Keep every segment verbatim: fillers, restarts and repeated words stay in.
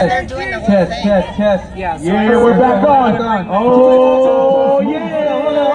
they're doing the whole Test, thing. test, test. Yeah, so Yeah, we're back on. Oh, yeah.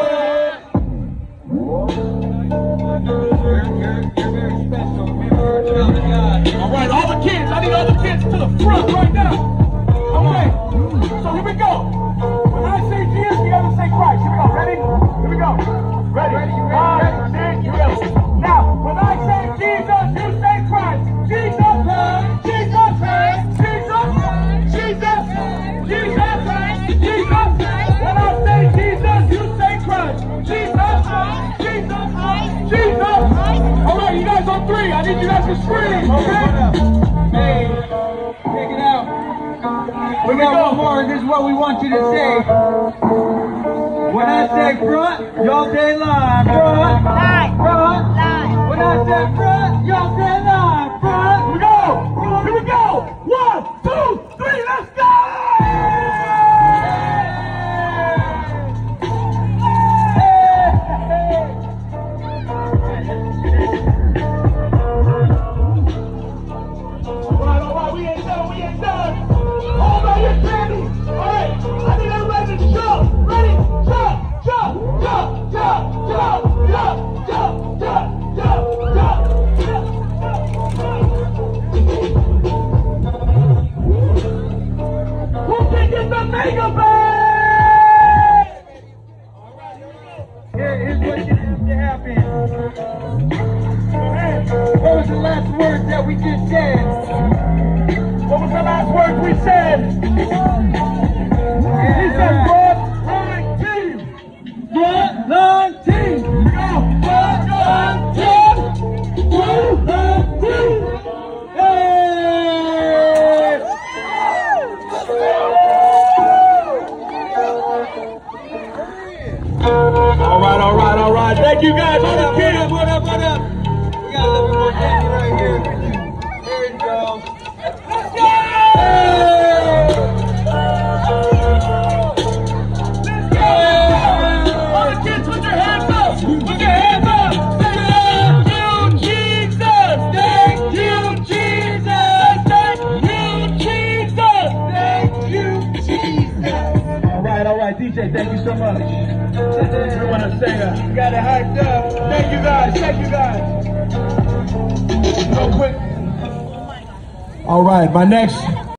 All right, all the kids, I need all the kids to the front right now. Okay, so here we go. When I say Jesus, you gotta say Christ. Here we go, ready? Here we go. Ready? Five, six, here we go. Now, when I say Jesus, you say Christ. Jesus, Jesus, Jesus, Jesus, Jesus, Jesus. When I say Jesus, you say Christ. Jesus, Jesus, Jesus. All right, you guys on three. I need you guys to scream, okay? Hey, check it out. We got one more, and this is what we want you to say. When I say front, y'all say line. Front, Line. front. Line. When I say front, y'all say line. Front. Here we go! Here we go! One, two, three, let's go! Alright, alright, we ain't done, we ain't done. Hold on your candy. Alright, I need everybody to jump. Ready? Jump, jump, jump, jump, jump, jump, jump, jump, jump, jump, jump. Who can get the mega bag? Here, here's what's gonna have to happen. What was the last words that we just said? What was the last words we said? He said, front line team. Front line team. Here we go. Front line team. Front line team. Hey! All right, all right, all right. Thank you guys. All the kids. What up, what up? We got a little bit more candy right here. There you go. Let's go! Let's go! All the kids, put your hands up. Put your hands up. Thank you, Jesus. Thank you, Jesus. Thank you, Jesus. Thank you, Jesus. All right, all right, D J. Thank you so much. We want to say that. You got it hyped up. Thank you guys. Thank you guys. Real quick. All right, my next